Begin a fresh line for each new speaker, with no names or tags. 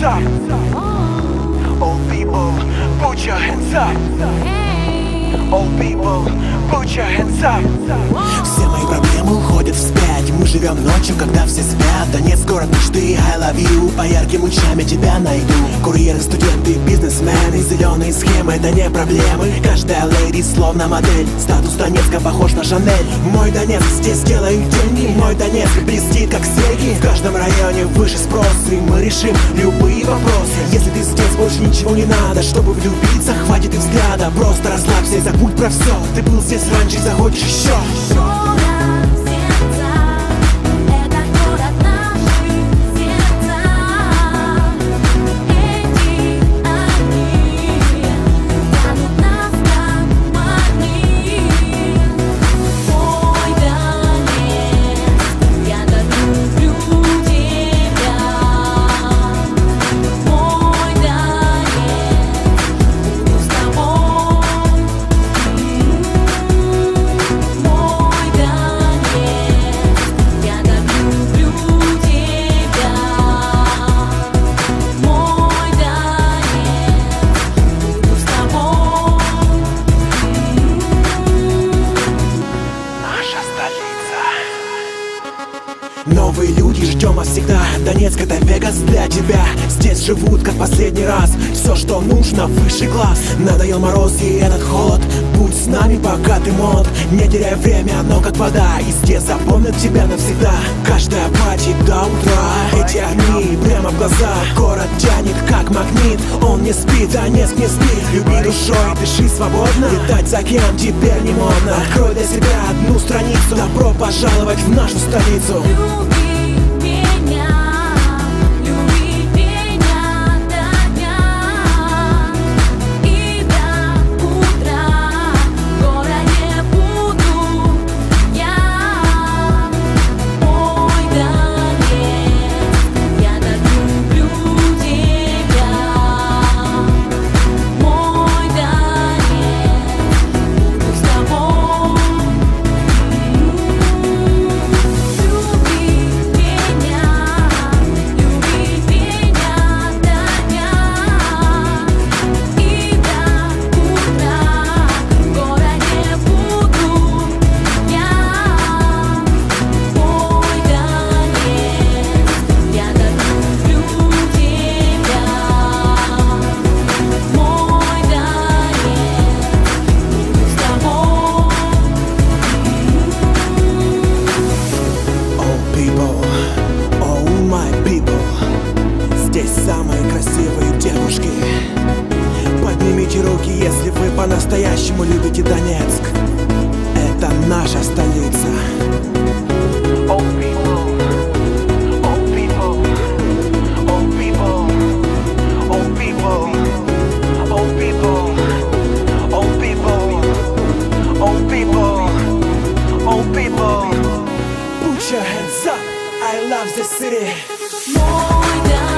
up. All people, put your hands up. All people, put your hands up.
Все мои проблемы уходят вспять. Мы живем ночью, когда все спят. Донецк, город мечты, I love you. По ярким лучам я тебя найду. Курьеры, студенты, бизнесмены. Зеленые схемы, это не проблемы. Каждая леди словно модель. Статус Донецка похож на Шанель. Мой Донецк, здесь делают деньги. Мой Донецк блестит, как серьги. В каждом районе выше спрос, и мы решим любые вопросы. Если ты здесь, больше ничего не надо. Чтобы влюбиться, хватит и взгляда. Просто расслабься и забудь про все. Ты был здесь раньше и захочешь еще. Новые люди, ждем вас всегда. Донецк — это Вегас для тебя. Здесь живут, как последний раз. Все, что нужно, высший класс. Надоел мороз и этот холод. Будь с нами, пока ты молод. Не теряй время, оно как вода. И здесь запомнят тебя навсегда. Каждая пати до утра. Эти огни прямо в глаза. Город тянет, как магнит. Он не спит, Донецк не спит. Люби душой, дыши свободно. Летать за океан теперь не модно. Открой для себя одну страницу. Добро пожаловать в нашу столицу. Здесь самые красивые девушки. Поднимите руки, если вы по-настоящему любите Донецк. Это наша столица.
All people, all people, all people, all people, all people, all people, all people, all people. Put your hands up, I love the city.
Мой